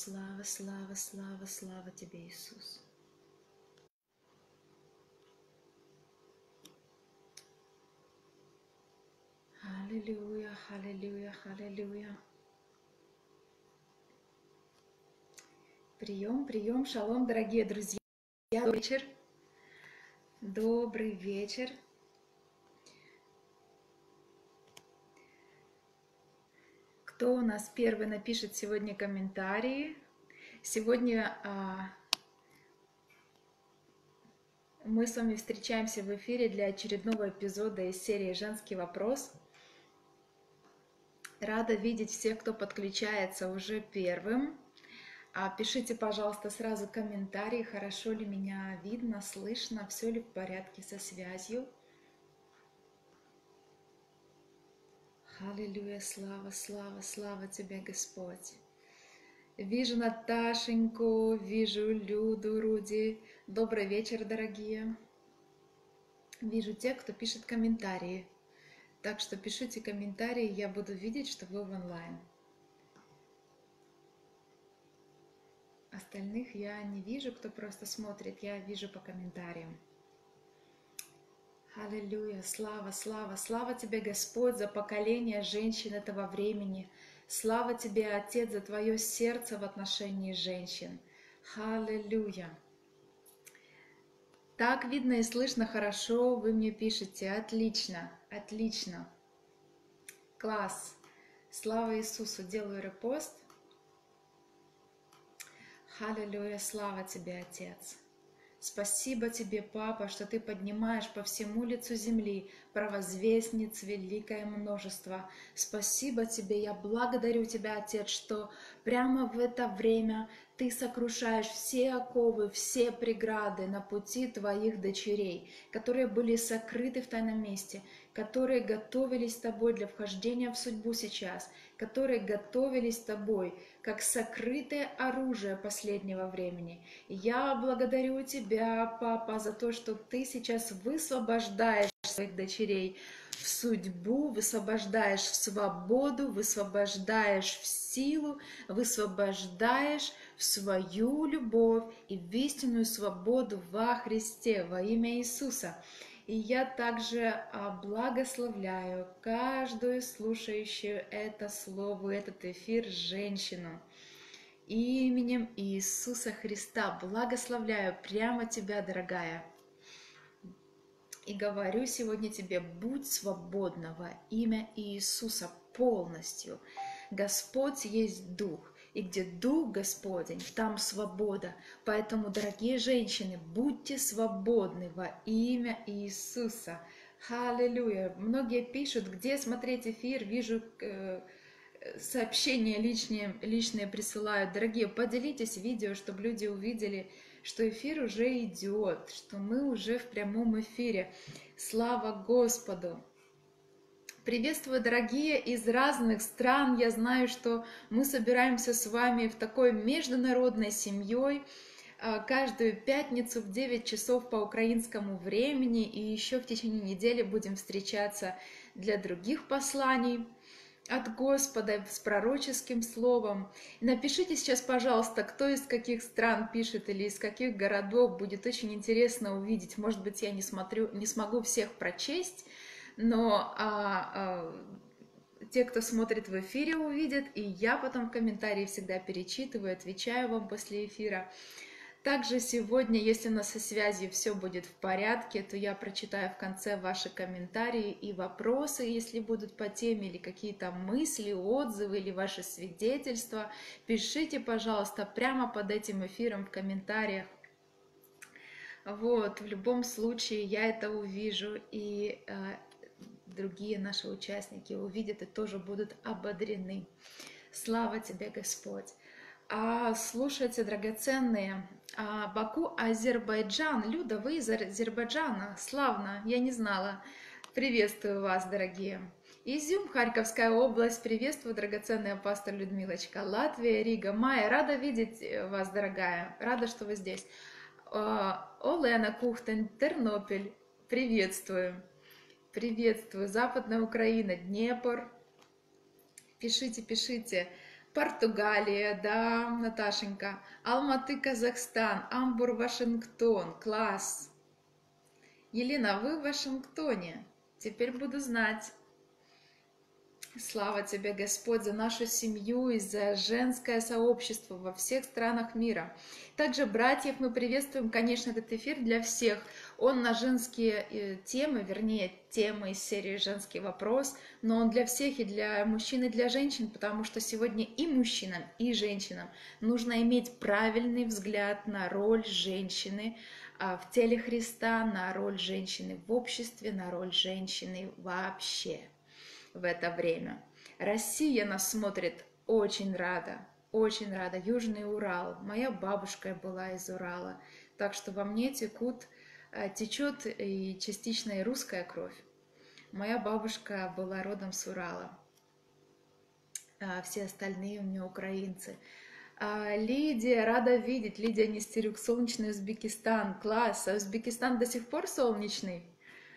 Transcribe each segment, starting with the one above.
Слава, слава, слава, слава Тебе, Иисус. Аллилуйя, аллилуйя, аллилуйя. Прием, прием, шалом, дорогие друзья. Добрый вечер. Добрый вечер. Кто у нас первый напишет сегодня комментарии? Сегодня мы с вами встречаемся в эфире для очередного эпизода из серии «Женский вопрос». Рада видеть всех, кто подключается уже первым. Пишите, пожалуйста, сразу комментарии, хорошо ли меня видно, слышно, все ли в порядке со связью. Аллилуйя, слава, слава, слава Тебе, Господь. Вижу Наташеньку, вижу Люду, Руди. Добрый вечер, дорогие. Вижу тех, кто пишет комментарии. Так что пишите комментарии, я буду видеть, что вы в онлайн. Остальных я не вижу, кто просто смотрит, я вижу по комментариям. Аллилуйя, слава, слава, слава Тебе, Господь, за поколение женщин этого времени. Слава Тебе, Отец, за Твое сердце в отношении женщин. Аллилуйя. Так видно и слышно хорошо, вы мне пишете. Отлично, отлично. Класс. Слава Иисусу. Делаю репост. Аллилуйя, слава Тебе, Отец. Спасибо Тебе, Папа, что Ты поднимаешь по всему лицу земли провозвестниц великое множество. Спасибо Тебе, я благодарю Тебя, Отец, что прямо в это время Ты сокрушаешь все оковы, все преграды на пути Твоих дочерей, которые были сокрыты в тайном месте, которые готовились Тобой для вхождения в судьбу сейчас, которые готовились Тобой, как сокрытое оружие последнего времени. Я благодарю Тебя, Папа, за то, что Ты сейчас высвобождаешь своих дочерей в судьбу, высвобождаешь в свободу, высвобождаешь в силу, высвобождаешь в свою любовь и в истинную свободу во Христе, во имя Иисуса. И я также благословляю каждую слушающую это слово, этот эфир женщину. Именем Иисуса Христа благословляю прямо тебя, дорогая. И говорю сегодня тебе, будь свободна во имя Иисуса полностью. Господь есть Дух. И где Дух Господень, там свобода. Поэтому, дорогие женщины, будьте свободны во имя Иисуса. Аллилуйя. Многие пишут, где смотреть эфир, вижу сообщения личные присылают. Дорогие, поделитесь видео, чтобы люди увидели, что эфир уже идет, что мы уже в прямом эфире. Слава Господу! Приветствую, дорогие, из разных стран. Я знаю, что мы собираемся с вами в такой международной семьей каждую пятницу в 9 часов по украинскому времени. И еще в течение недели будем встречаться для других посланий от Господа с пророческим словом. Напишите сейчас, пожалуйста, кто из каких стран пишет или из каких городов. Будет очень интересно увидеть. Может быть, я не смогу всех прочесть, но те, кто смотрит в эфире, увидят, и я потом в комментарии всегда перечитываю, отвечаю вам после эфира. Также сегодня, если у нас со связью все будет в порядке, то я прочитаю в конце ваши комментарии и вопросы, если будут по теме, или какие-то мысли, отзывы, или ваши свидетельства. Пишите, пожалуйста, прямо под этим эфиром в комментариях. Вот, в любом случае я это увижу, и другие наши участники увидят и тоже будут ободрены. Слава Тебе, Господь! Слушайте, драгоценные, Баку, Азербайджан. Люда, вы из Азербайджана? Славно, я не знала. Приветствую вас, дорогие. Изюм, Харьковская область. Приветствую, драгоценная пастор Людмилочка. Латвия, Рига. Майя, рада видеть вас, дорогая. Рада, что вы здесь. Олена, Кухтен, Тернопиль. Приветствую. Приветствую. Западная Украина, Днепр. Пишите, пишите. Португалия, да, Наташенька. Алматы, Казахстан. Амбур, Вашингтон. Класс. Елена, вы в Вашингтоне. Теперь буду знать. Слава тебе, Господь, за нашу семью и за женское сообщество во всех странах мира. Также, братьев, мы приветствуем, конечно, этот эфир для всех. Он на женские темы, вернее, темы из серии «Женский вопрос», но он для всех, и для мужчин, и для женщин, потому что сегодня и мужчинам, и женщинам нужно иметь правильный взгляд на роль женщины в теле Христа, на роль женщины в обществе, на роль женщины вообще в это время. Россия нас смотрит очень рада, очень рада. Южный Урал. Моя бабушка была из Урала, так что во мне течет и частично и русская кровь. Моя бабушка была родом с Урала. Все остальные у меня украинцы. Лидия, рада видеть. Лидия Нестерюк, солнечный Узбекистан. Класс. А Узбекистан до сих пор солнечный?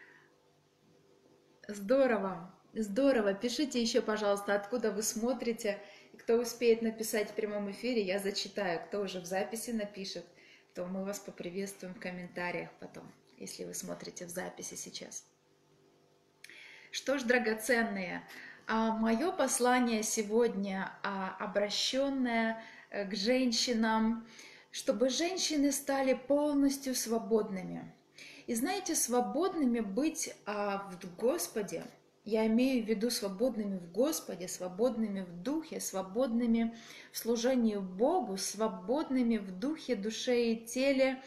Здорово. Здорово. Пишите еще, пожалуйста, откуда вы смотрите. Кто успеет написать в прямом эфире, я зачитаю. Кто уже в записи напишет, то мы вас поприветствуем в комментариях потом, если вы смотрите в записи сейчас. Что ж, драгоценные, мое послание сегодня обращенное к женщинам, чтобы женщины стали полностью свободными. И знаете, свободными быть в Господе, я имею в виду свободными в Господе, свободными в духе, свободными в служении Богу, свободными в духе, душе и теле.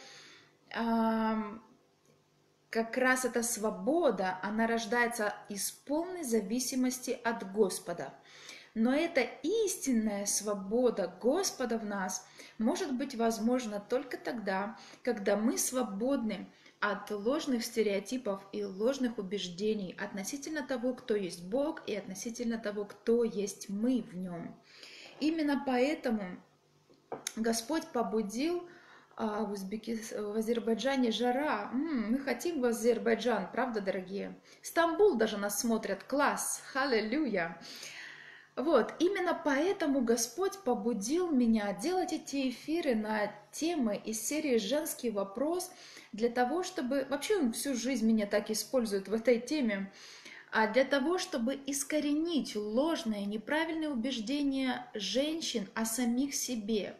Как раз эта свобода, она рождается из полной зависимости от Господа. Но эта истинная свобода Господа в нас может быть возможна только тогда, когда мы свободны от ложных стереотипов и ложных убеждений относительно того, кто есть Бог, и относительно того, кто есть мы в Нем. Именно поэтому Господь побудил в Азербайджане жара. Мы хотим в Азербайджан, правда, дорогие? Стамбул даже нас смотрят. Класс! Аллилуйя! Вот, именно поэтому Господь побудил меня делать эти эфиры на темы из серии «Женский вопрос», для того, чтобы... Вообще он всю жизнь меня так использует в этой теме, для того, чтобы искоренить ложные, неправильные убеждения женщин о самих себе.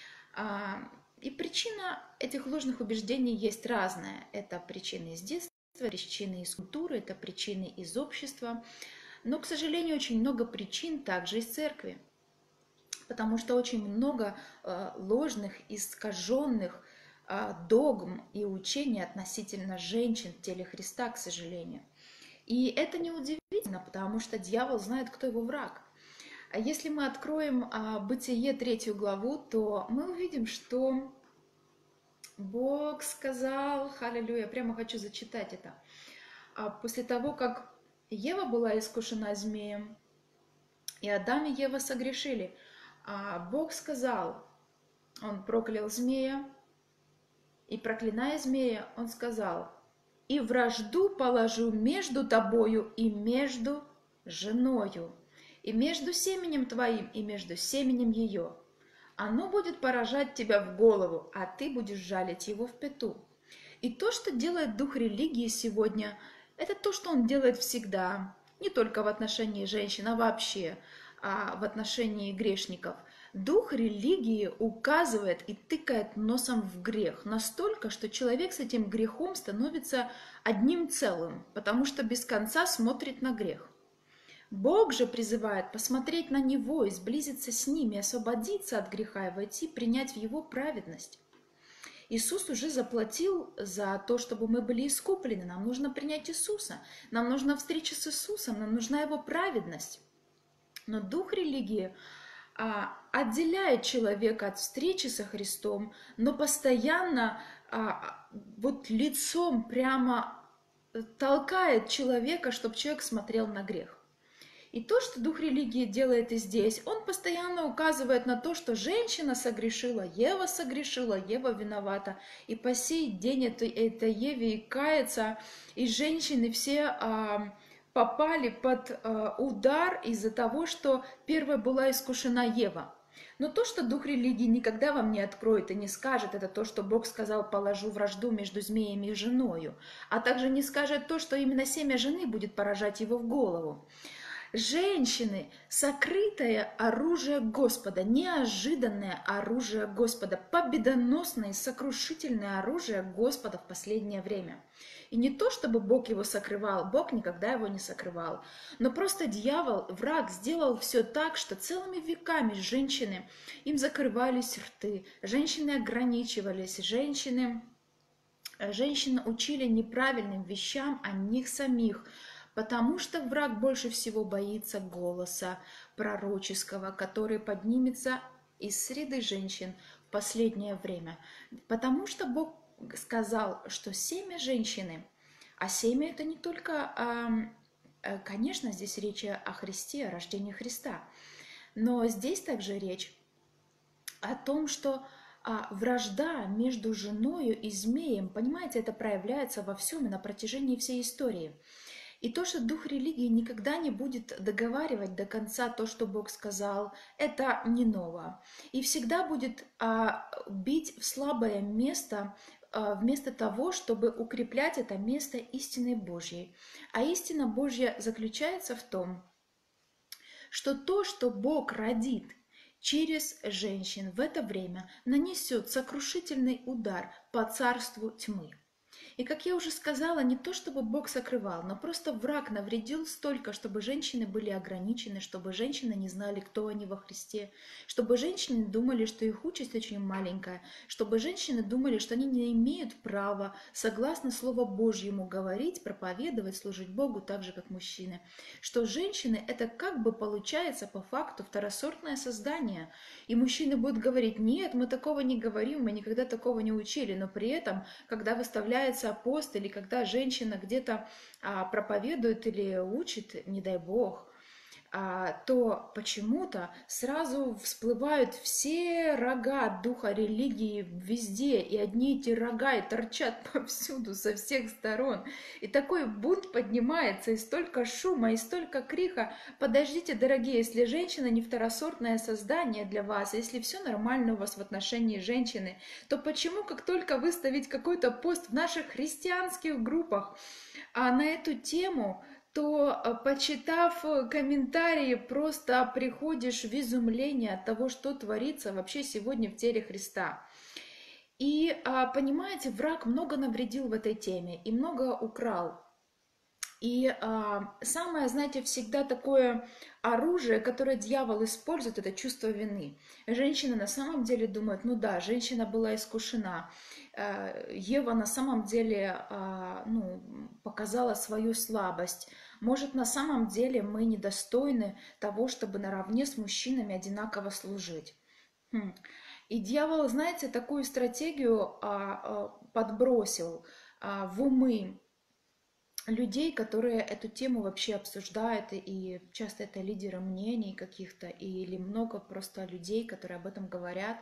И причина этих ложных убеждений есть разная. Это причины из детства, причины из культуры, это причины из общества. Но, к сожалению, очень много причин также из церкви, потому что очень много ложных, искаженных догм и учений относительно женщин в теле Христа, к сожалению. И это неудивительно, потому что дьявол знает, кто его враг. А если мы откроем Бытие 3 главу, то мы увидим, что Бог сказал, аллилуйя, прямо хочу зачитать это. После того, как Ева была искушена змеем, и Адам и Ева согрешили, Бог сказал, Он проклял змея, и проклиная змея, Он сказал: «И вражду положу между тобою и между женою, и между семенем твоим и между семенем ее. Оно будет поражать тебя в голову, а ты будешь жалить его в пяту». И то, что делает дух религии сегодня, это то, что он делает всегда, не только в отношении женщин, а вообще в отношении грешников. Дух религии указывает и тыкает носом в грех настолько, что человек с этим грехом становится одним целым, потому что без конца смотрит на грех. Бог же призывает посмотреть на Него и сблизиться с Ним, и освободиться от греха, и войти, принять в Его праведность. Иисус уже заплатил за то, чтобы мы были искуплены. Нам нужно принять Иисуса, нам нужна встреча с Иисусом, нам нужна Его праведность. Но дух религии отделяет человека от встречи со Христом, но постоянно вот лицом прямо толкает человека, чтобы человек смотрел на грех. И то, что дух религии делает и здесь, он постоянно указывает на то, что женщина согрешила, Ева виновата. И по сей день это Еве и кается, и женщины все попали под удар из-за того, что первой была искушена Ева. Но то, что дух религии никогда вам не откроет и не скажет, это то, что Бог сказал: «Положу вражду между змеем и женою», а также не скажет то, что именно семя жены будет поражать его в голову. Женщины — сокрытое оружие Господа, неожиданное оружие Господа, победоносное и сокрушительное оружие Господа в последнее время. И не то, чтобы Бог его сокрывал, Бог никогда его не сокрывал, но просто дьявол, враг, сделал все так, что целыми веками женщины, им закрывались рты, женщины ограничивались, женщины учили неправильным вещам о них самих, потому что враг больше всего боится голоса пророческого, который поднимется из среды женщин в последнее время. Потому что Бог сказал, что семя женщины, а семя это не только, конечно, здесь речь о Христе, о рождении Христа, но здесь также речь о том, что вражда между женою и змеем, понимаете, это проявляется во всем и на протяжении всей истории. И то, что дух религии никогда не будет договаривать до конца то, что Бог сказал, это не ново. И всегда будет бить в слабое место, вместо того, чтобы укреплять это место истиной Божьей. А истина Божья заключается в том, что то, что Бог родит через женщин в это время, нанесет сокрушительный удар по царству тьмы. И, как я уже сказала, не то чтобы Бог сокрывал, но просто враг навредил столько, чтобы женщины были ограничены, чтобы женщины не знали, кто они во Христе, чтобы женщины думали, что их участь очень маленькая, чтобы женщины думали, что они не имеют права, согласно Слову Божьему, говорить, проповедовать, служить Богу так же, как мужчины, что женщины — это как бы получается по факту второсортное создание, и мужчины будут говорить: нет, мы такого не говорим, мы никогда такого не учили, но при этом, когда выставляется пост или когда женщина где-то проповедует или учит, не дай бог, то почему-то сразу всплывают все рога духа религии везде, и одни эти рога и торчат повсюду, со всех сторон. И такой бунт поднимается, и столько шума, и столько криха. Подождите, дорогие, если женщина не второсортное создание для вас, если все нормально у вас в отношении женщины, то почему, как только выставить какой-то пост в наших христианских группах на эту тему, то, почитав комментарии, просто приходишь в изумление от того, что творится вообще сегодня в теле Христа. И, понимаете, враг много навредил в этой теме и много украл. И самое, знаете, всегда такое оружие, которое дьявол использует, это чувство вины. Женщина на самом деле думает: ну да, женщина была искушена. Ева на самом деле показала свою слабость. Может, на самом деле мы недостойны того, чтобы наравне с мужчинами одинаково служить. И дьявол, знаете, такую стратегию подбросил в умы людей, которые эту тему вообще обсуждают, и часто это лидеры мнений каких-то, или много просто людей, которые об этом говорят.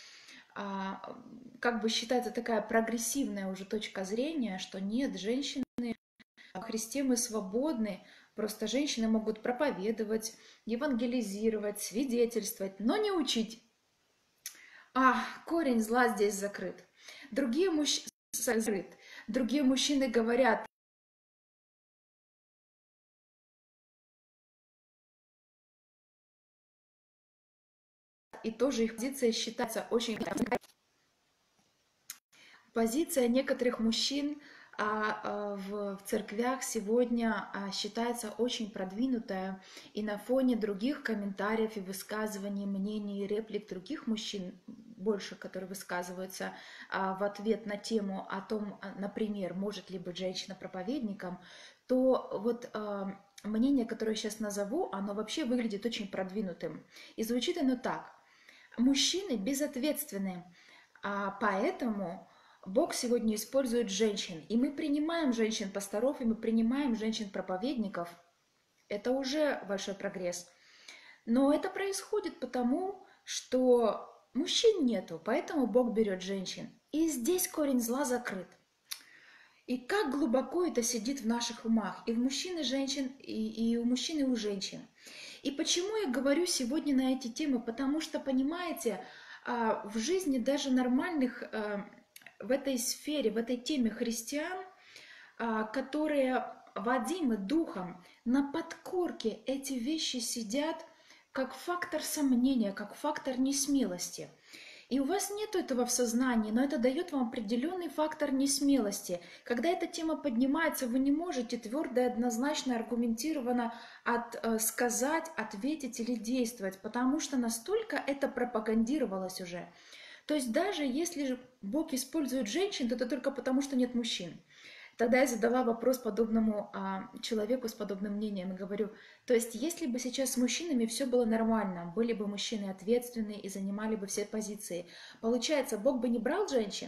Как бы считается такая прогрессивная уже точка зрения, что нет, женщины во Христе мы свободны, просто женщины могут проповедовать, евангелизировать, свидетельствовать, но не учить. Корень зла здесь закрыт. Другие мужчины говорят: и тоже их позиция считается очень... Позиция некоторых мужчин в церквях сегодня считается очень продвинутая, и на фоне других комментариев и высказываний, мнений и реплик других мужчин, больше, которые высказываются в ответ на тему о том, например, может ли быть женщина проповедником, то вот мнение, которое я сейчас назову, оно вообще выглядит очень продвинутым. И звучит оно так: мужчины безответственны, поэтому Бог сегодня использует женщин, и мы принимаем женщин-пасторов, и мы принимаем женщин-проповедников. Это уже большой прогресс. Но это происходит потому, что мужчин нету, поэтому Бог берет женщин. И здесь корень зла закрыт. И как глубоко это сидит в наших умах, и в мужчин, и женщин, и у мужчин, и у женщин. И почему я говорю сегодня на эти темы? Потому что, понимаете, в жизни даже нормальных, в этой сфере, в этой теме христиан, которые водимы духом, на подкорке эти вещи сидят как фактор сомнения, как фактор несмелости. И у вас нет этого в сознании, но это дает вам определенный фактор несмелости. Когда эта тема поднимается, вы не можете твердо и однозначно, аргументированно сказать, ответить или действовать, потому что настолько это пропагандировалось уже. То есть даже если Бог использует женщин, то это только потому, что нет мужчин. Тогда я задала вопрос подобному человеку с подобным мнением и говорю, то есть если бы сейчас с мужчинами все было нормально, были бы мужчины ответственные и занимали бы все позиции, получается, Бог бы не брал женщин?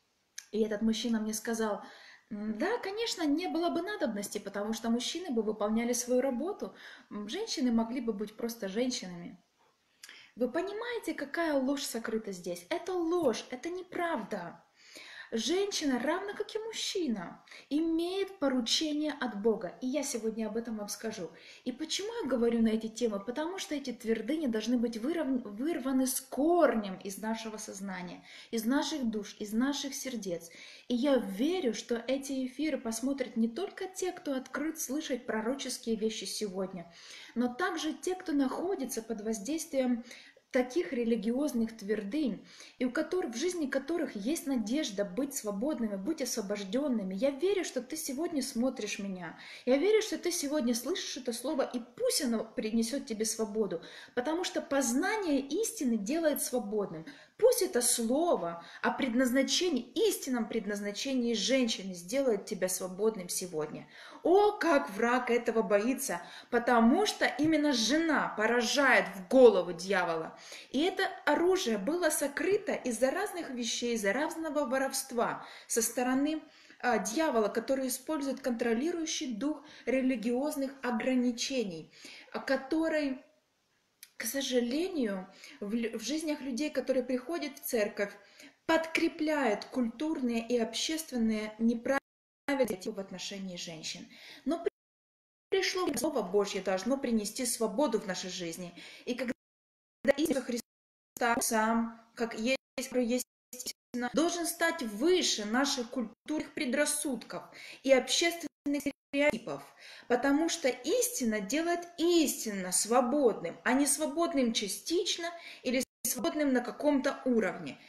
И этот мужчина мне сказал, да, конечно, не было бы надобности, потому что мужчины бы выполняли свою работу, женщины могли бы быть просто женщинами. Вы понимаете, какая ложь сокрыта здесь? Это ложь, это неправда. Женщина, равно как и мужчина, имеет поручение от Бога. И я сегодня об этом вам скажу. И почему я говорю на эти темы? Потому что эти твердыни должны быть вырваны с корнем из нашего сознания, из наших душ, из наших сердец. И я верю, что эти эфиры посмотрят не только те, кто открыт слышать пророческие вещи сегодня, но также те, кто находится под воздействием таких религиозных твердынь, и в жизни которых есть надежда быть свободными, быть освобожденными. Я верю, что ты сегодня смотришь меня. Я верю, что ты сегодня слышишь это слово, и пусть оно принесет тебе свободу, потому что познание истины делает свободным. Пусть это слово о предназначении, истинном предназначении женщины сделает тебя свободным сегодня. О, как враг этого боится, потому что именно жена поражает в голову дьявола. И это оружие было сокрыто из-за разных вещей, из-за разного воровства со стороны дьявола, который использует контролирующий дух религиозных ограничений, который, к сожалению, в жизнях людей, которые приходят в церковь, подкрепляет культурные и общественные неправильные в отношении женщин. Но пришло Слово Божье должно принести свободу в нашей жизни. И когда Иисус Христа сам, как есть истина, должен стать выше наших культурных предрассудков и общественных стереотипов, потому что истина делает истинно свободным, а не свободным частично или свободным на каком-то уровне.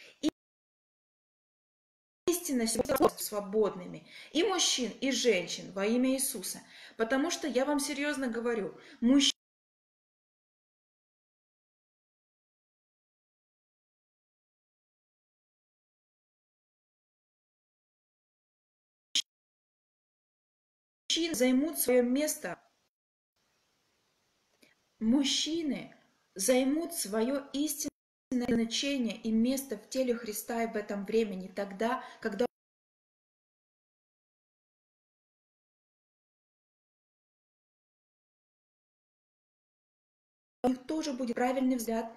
Истинно свободными и мужчин, и женщин во имя Иисуса. Потому что я вам серьезно говорю, мужчины займут свое место. Мужчины займут свое истинное значение и место в теле Христа и в этом времени, тогда, когда у них тоже будет правильный взгляд,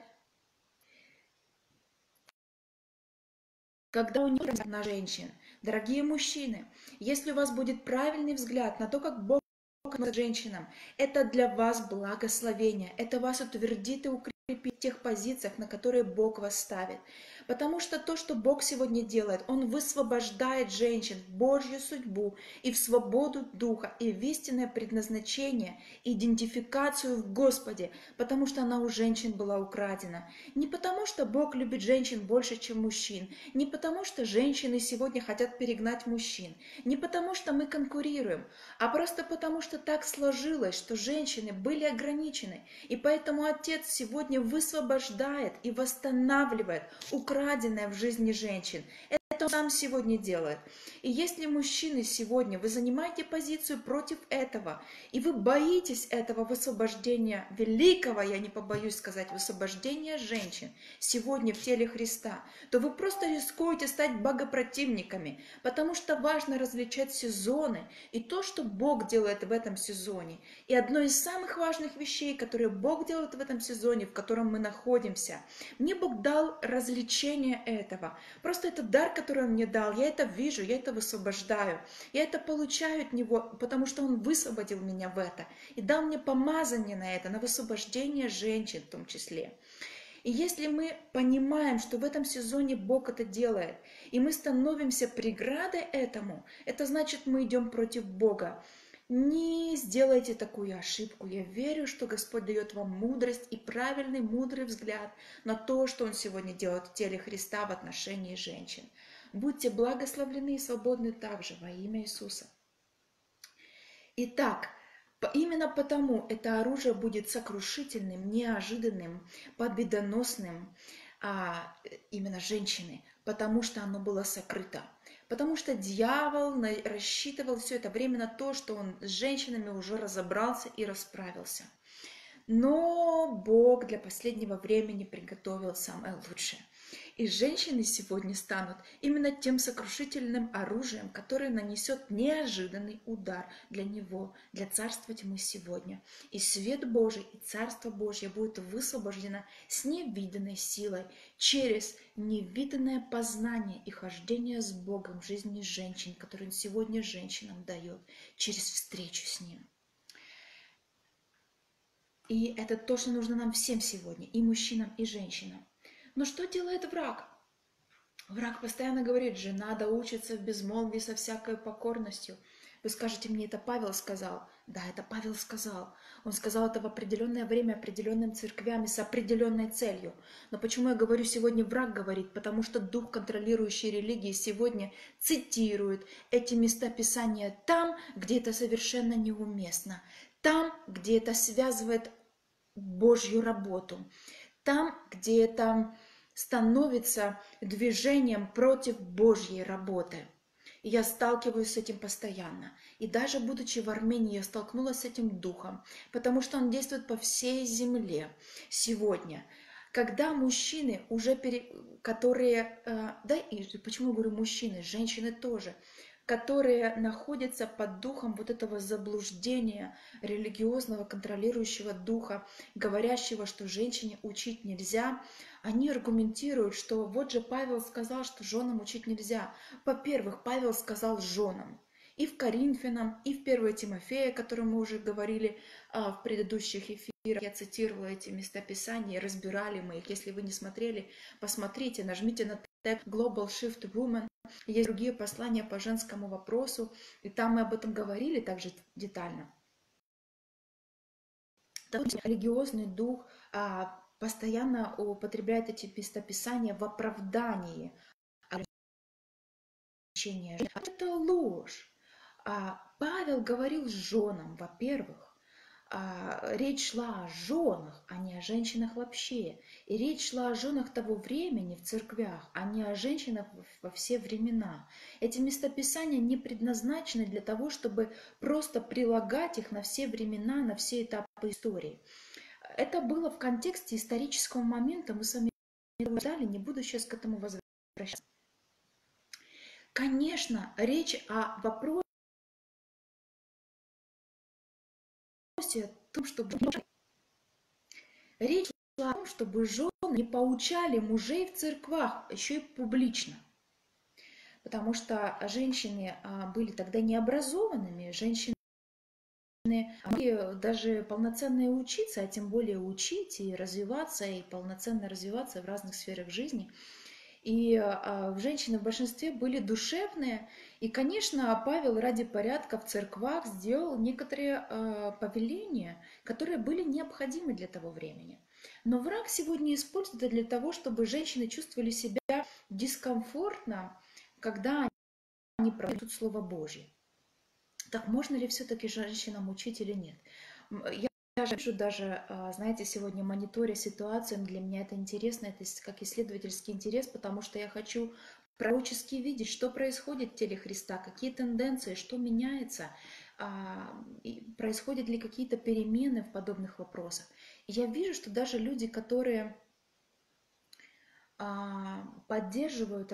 когда у них на женщин. Дорогие мужчины, если у вас будет правильный взгляд на то, как Бог относится к женщинам, это для вас благословение, это вас утвердит и укрепит в тех позициях, на которые Бог вас ставит. Потому что то, что Бог сегодня делает, Он высвобождает женщин в Божью судьбу и в свободу духа, и в истинное предназначение, идентификацию в Господе, потому что она у женщин была украдена. Не потому, что Бог любит женщин больше, чем мужчин, не потому, что женщины сегодня хотят перегнать мужчин, не потому, что мы конкурируем, а просто потому, что так сложилось, что женщины были ограничены, и поэтому Отец сегодня высвобождает и восстанавливает украденное в жизни женщин. Это Он сам сегодня делает. И если мужчины сегодня, вы занимаете позицию против этого, и вы боитесь этого высвобождения великого, я не побоюсь сказать, высвобождения женщин сегодня в теле Христа, то вы просто рискуете стать богопротивниками, потому что важно различать сезоны и то, что Бог делает в этом сезоне. И одно из самых важных вещей, которые Бог делает в этом сезоне, в котором мы находимся, мне Бог дал развлечение этого. Просто это дар, который Он мне дал, я это вижу, я это высвобождаю. Я это получаю от Него, потому что Он высвободил меня в это и дал мне помазание на это, на высвобождение женщин в том числе. И если мы понимаем, что в этом сезоне Бог это делает, и мы становимся преградой этому, это значит, мы идем против Бога. Не сделайте такую ошибку. Я верю, что Господь дает вам мудрость и правильный, мудрый взгляд на то, что Он сегодня делает в теле Христа в отношении женщин. Будьте благословлены и свободны также во имя Иисуса. Итак, именно потому это оружие будет сокрушительным, неожиданным, победоносным именно женщины, потому что оно было сокрыто. Потому что дьявол рассчитывал все это время на то, что он с женщинами уже разобрался и расправился. Но Бог для последнего времени приготовил самое лучшее. И женщины сегодня станут именно тем сокрушительным оружием, которое нанесет неожиданный удар для него, для царства тьмы сегодня. И свет Божий, и царство Божье будет высвобождено с невиданной силой, через невиданное познание и хождение с Богом в жизни женщин, которые Он сегодня женщинам дает, через встречу с Ним. И это то, что нужно нам всем сегодня, и мужчинам, и женщинам. Но что делает враг? Враг постоянно говорит, жена доучится в безмолвии со всякой покорностью. Вы скажете мне, это Павел сказал? Да, это Павел сказал. Он сказал это в определенное время определенным церквям и с определенной целью. Но почему я говорю сегодня враг говорит? Потому что дух, контролирующий религии, сегодня цитирует эти места Писания там, где это совершенно неуместно. Там, где это связывает Божью работу. Там, где это становится движением против Божьей работы. И я сталкиваюсь с этим постоянно. И даже будучи в Армении, я столкнулась с этим духом, потому что он действует по всей земле сегодня. Когда мужчины уже, которые, да и почему я говорю мужчины, женщины тоже, которые находятся под духом вот этого заблуждения религиозного контролирующего духа, говорящего, что женщине учить нельзя, они аргументируют, что вот же Павел сказал, что женам учить нельзя. Во-первых, Павел сказал женам. И в Коринфянам, и в 1 Тимофея, о котором мы уже говорили в предыдущих эфирах. Я цитировала эти местописания, разбирали мы их. Если вы не смотрели, посмотрите, нажмите на тег Global Shift Woman. Есть другие послания по женскому вопросу, и там мы об этом говорили также детально. Религиозный дух постоянно употребляет эти местописания в оправдании ограничения. Это ложь. Павел говорил женам, во-первых, речь шла о женах, а не о женщинах вообще. И речь шла о женах того времени в церквях, а не о женщинах во все времена. Эти местописания не предназначены для того, чтобы просто прилагать их на все времена, на все этапы истории. Это было в контексте исторического момента, мы с вами обсуждали, не буду сейчас к этому возвращаться. Конечно, речь о вопросе о том, чтобы речь шла о том, чтобы жены не поучали мужей в церквах, еще и публично. Потому что женщины были тогда необразованными, женщины могли даже полноценно учиться, а тем более учить и развиваться, и полноценно развиваться в разных сферах жизни. И женщины в большинстве были душевные. И, конечно, Павел ради порядка в церквах сделал некоторые повеления, которые были необходимы для того времени. Но враг сегодня использует это для того, чтобы женщины чувствовали себя дискомфортно, когда они проводят Слово Божье. Так можно ли все-таки женщинам учить или нет? Я вижу даже, знаете, сегодня мониторя ситуацию, для меня это интересно, это как исследовательский интерес, потому что я хочу пророчески видеть, что происходит в теле Христа, какие тенденции, что меняется, происходят ли какие-то перемены в подобных вопросах. И я вижу, что даже люди, которые поддерживают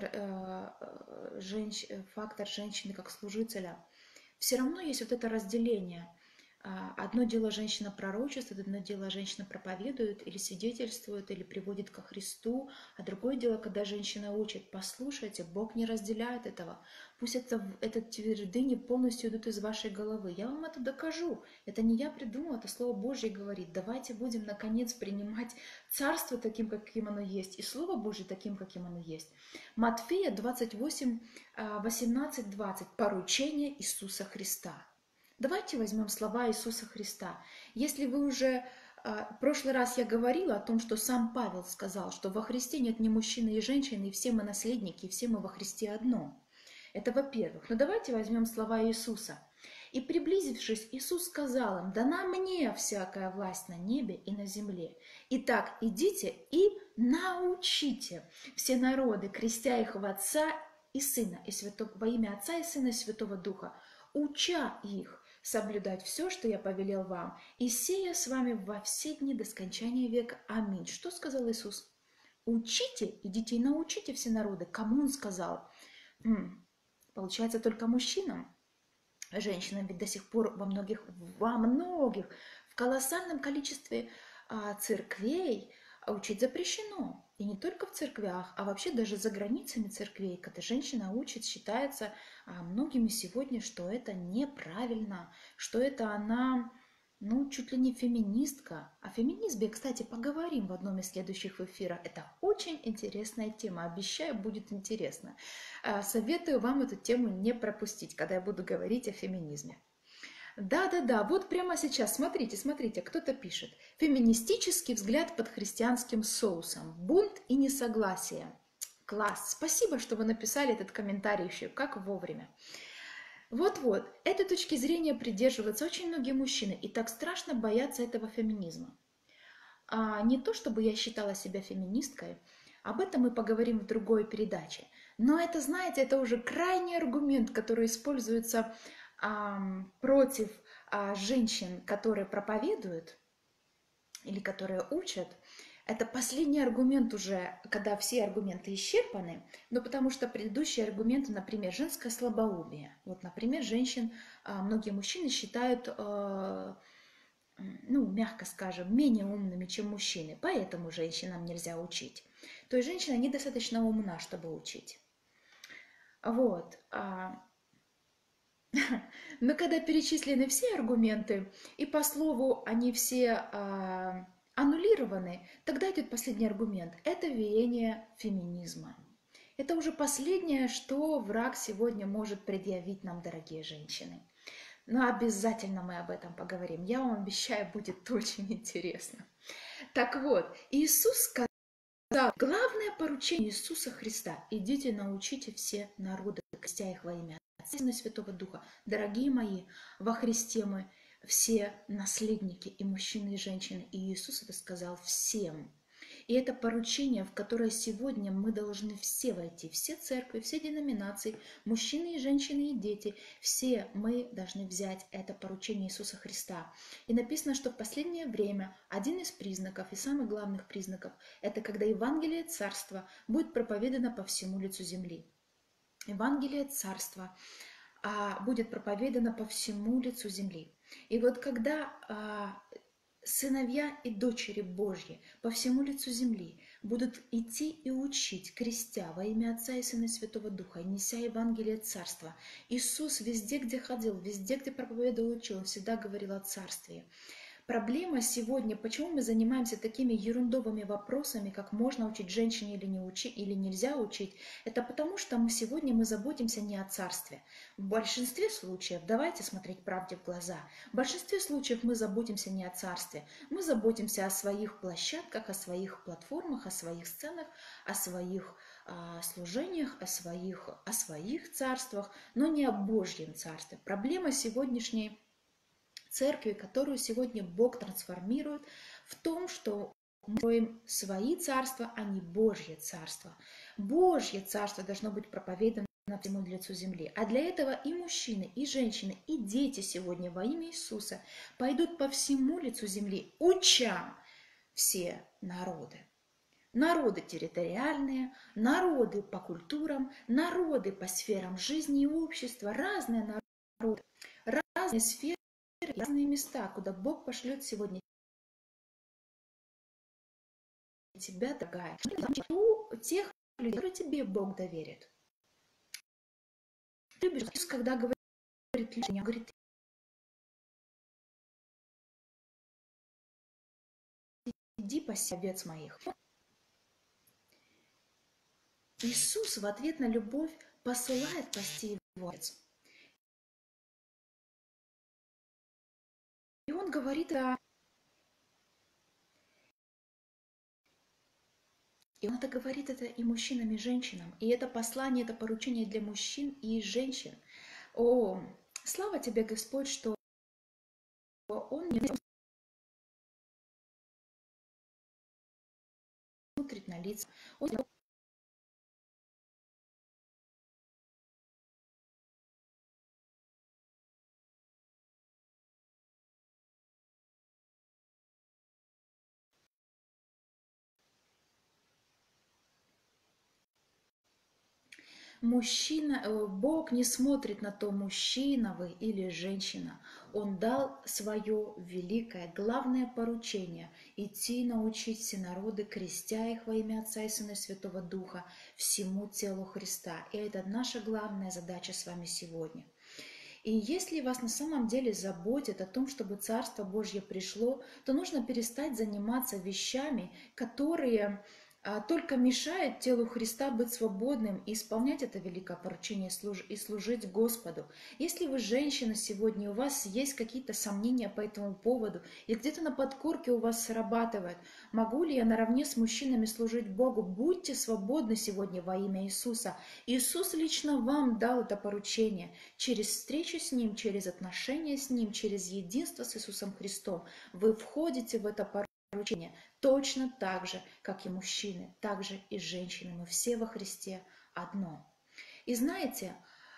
фактор женщины как служителя, все равно есть вот это разделение. Одно дело женщина пророчествует, одно дело женщина проповедует или свидетельствует, или приводит ко Христу, а другое дело, когда женщина учит. Послушайте, Бог не разделяет этого. Пусть это твердыни полностью идут из вашей головы. Я вам это докажу. Это не я придумала, это Слово Божье говорит. Давайте будем, наконец, принимать Царство таким, каким оно есть, и Слово Божье таким, каким оно есть. Матфея 28, 18-20. Поручение Иисуса Христа. Давайте возьмем слова Иисуса Христа. Если вы уже в прошлый раз я говорила о том, что сам Павел сказал, что во Христе нет ни мужчины и женщины, и все мы наследники, и все мы во Христе одно. Это во-первых. Но давайте возьмем слова Иисуса. «И приблизившись, Иисус сказал им, дана мне всякая власть на небе и на земле. Итак, идите и научите все народы, крестя их во Отца и Сына, и во имя Отца и Сына и Святого Духа, уча их соблюдать все, что я повелел вам, и сея с вами во все дни до скончания века. Аминь». Что сказал Иисус? Учите, идите и научите все народы. Кому Он сказал? Получается, только мужчинам. Женщинам ведь до сих пор во многих, в колоссальном количестве церквей учить запрещено. И не только в церквях, а вообще даже за границами церквей, когда женщина учит, считается многими сегодня, что это неправильно, что это она, чуть ли не феминистка. О феминизме, кстати, поговорим в одном из следующих эфиров. Это очень интересная тема, обещаю, будет интересно. Советую вам эту тему не пропустить, когда я буду говорить о феминизме. Да, вот прямо сейчас, смотрите, кто-то пишет. Феминистический взгляд под христианским соусом. Бунт и несогласие. Класс, спасибо, что вы написали этот комментарий еще, как вовремя. Вот, этой точки зрения придерживаются очень многие мужчины и так страшно боятся этого феминизма. Не то, чтобы я считала себя феминисткой, об этом мы поговорим в другой передаче. Но это, знаете, это уже крайний аргумент, который используется против женщин, которые проповедуют или которые учат. Это последний аргумент уже, когда все аргументы исчерпаны, но потому что предыдущие аргументы, например, женское слабоумие. Вот, например, женщин многие мужчины считают, мягко скажем, менее умными, чем мужчины, поэтому женщинам нельзя учить. То есть женщина недостаточно умна, чтобы учить. Вот. Но когда перечислены все аргументы, и по слову они все аннулированы, тогда идет последний аргумент. Это веяние феминизма. Это уже последнее, что враг сегодня может предъявить нам, дорогие женщины. Но обязательно мы об этом поговорим. Я вам обещаю, будет очень интересно. Так вот, Иисус сказал, главное поручение Иисуса Христа. Идите, научите все народы, крестя их во имя Отца и Святого Духа. Дорогие мои, во Христе мы все наследники, и мужчины, и женщины. И Иисус это сказал всем. И это поручение, в которое сегодня мы должны все войти, все церкви, все деноминации, мужчины и женщины и дети, все мы должны взять это поручение Иисуса Христа. И написано, что в последнее время один из признаков и самых главных признаков – это когда Евангелие Царства будет проповедано по всему лицу земли. Евангелие Царства будет проповедано по всему лицу земли. И вот когда сыновья и дочери Божьи по всему лицу земли будут идти и учить, крестя во имя Отца и Сына и Святого Духа, и неся Евангелие Царства. Иисус везде, где ходил, везде, где проповедовал и учил, он всегда говорил о Царстве. Проблема сегодня, почему мы занимаемся такими ерундовыми вопросами, как можно учить женщине или не учить, или нельзя учить, это потому, что сегодня мы заботимся не о царстве. В большинстве случаев, давайте смотреть правде в глаза, в большинстве случаев мы заботимся не о царстве, мы заботимся о своих площадках, о своих платформах, о своих сценах, о своих служениях, о своих царствах, но не о Божьем царстве. Проблема сегодняшней церкви, которую сегодня Бог трансформирует, в том, что мы строим свои царства, а не Божье царство. Божье царство должно быть проповедано на всему лицу земли. А для этого и мужчины, и женщины, и дети сегодня во имя Иисуса пойдут по всему лицу земли, уча все народы. Народы территориальные, народы по культурам, народы по сферам жизни и общества, разные народы, разные сферы разные места, куда Бог пошлет сегодня тебя, дорогая. У тех людей, которые тебе Бог доверит. Ты любишь, когда говорит, говорит, иди паси овец моих. Иисус в ответ на любовь посылает пасти его овец. И он говорит И он это говорит это и мужчинам, и женщинам. И это послание, это поручение для мужчин и женщин. О, слава тебе, Господь, что Он не смотрит на лица. Он Бог не смотрит на то, мужчина вы или женщина. Он дал свое великое, главное поручение – идти научить все народы, крестя их во имя Отца и Сына и Святого Духа, всему телу Христа. И это наша главная задача с вами сегодня. И если вас на самом деле заботит о том, чтобы Царство Божье пришло, то нужно перестать заниматься вещами, которые только мешают телу Христа быть свободным и исполнять это великое поручение и служить Господу. Если вы женщина сегодня, у вас есть какие-то сомнения по этому поводу, и где-то на подкорке у вас срабатывает, могу ли я наравне с мужчинами служить Богу, будьте свободны сегодня во имя Иисуса. Иисус лично вам дал это поручение через встречу с Ним, через отношения с Ним, через единство с Иисусом Христом. Вы входите в это поручение точно так же, как и мужчины, так же и женщины. Мы все во Христе одно. И знаете,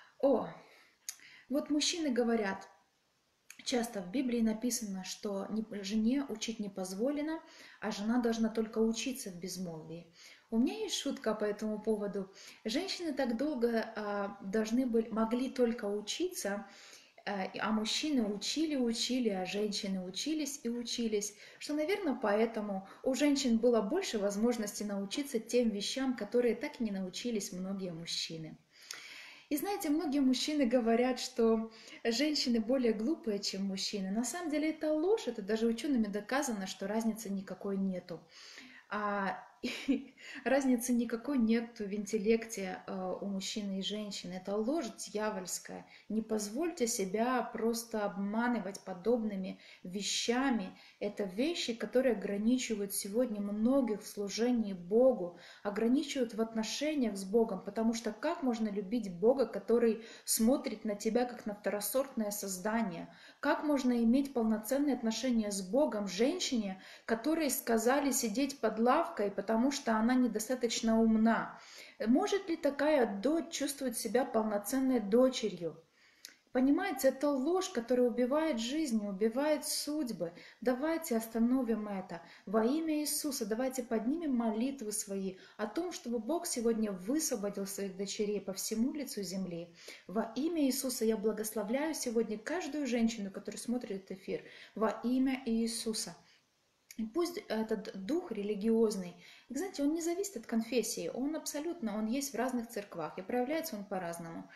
вот мужчины говорят, часто в Библии написано, что жене учить не позволено, а жена должна только учиться в безмолвии. У меня есть шутка по этому поводу. Женщины так долго могли только учиться, а мужчины учили, а женщины учились и учились, что, наверное, поэтому у женщин было больше возможностей научиться тем вещам, которые так и не научились многие мужчины. И знаете, многие мужчины говорят, что женщины более глупые, чем мужчины. На самом деле это ложь, это даже учеными доказано, что разницы никакой нету. Разницы никакой нет в интеллекте у мужчины и женщины. Это ложь дьявольская. Не позвольте себя просто обманывать подобными вещами. Это вещи, которые ограничивают сегодня многих в служении Богу, ограничивают в отношениях с Богом. Потому что как можно любить Бога, который смотрит на тебя как на второсортное создание? Как можно иметь полноценные отношения с Богом женщине, которой сказали сидеть под лавкой, потому что она недостаточно умна? Может ли такая дочь чувствовать себя полноценной дочерью? Понимаете, это ложь, которая убивает жизни, убивает судьбы. Давайте остановим это. Во имя Иисуса давайте поднимем молитвы свои о том, чтобы Бог сегодня высвободил своих дочерей по всему лицу земли. Во имя Иисуса я благословляю сегодня каждую женщину, которая смотрит этот эфир. Во имя Иисуса. И пусть этот дух религиозный, знаете, он не зависит от конфессии, он есть в разных церквах, и проявляется он по-разному.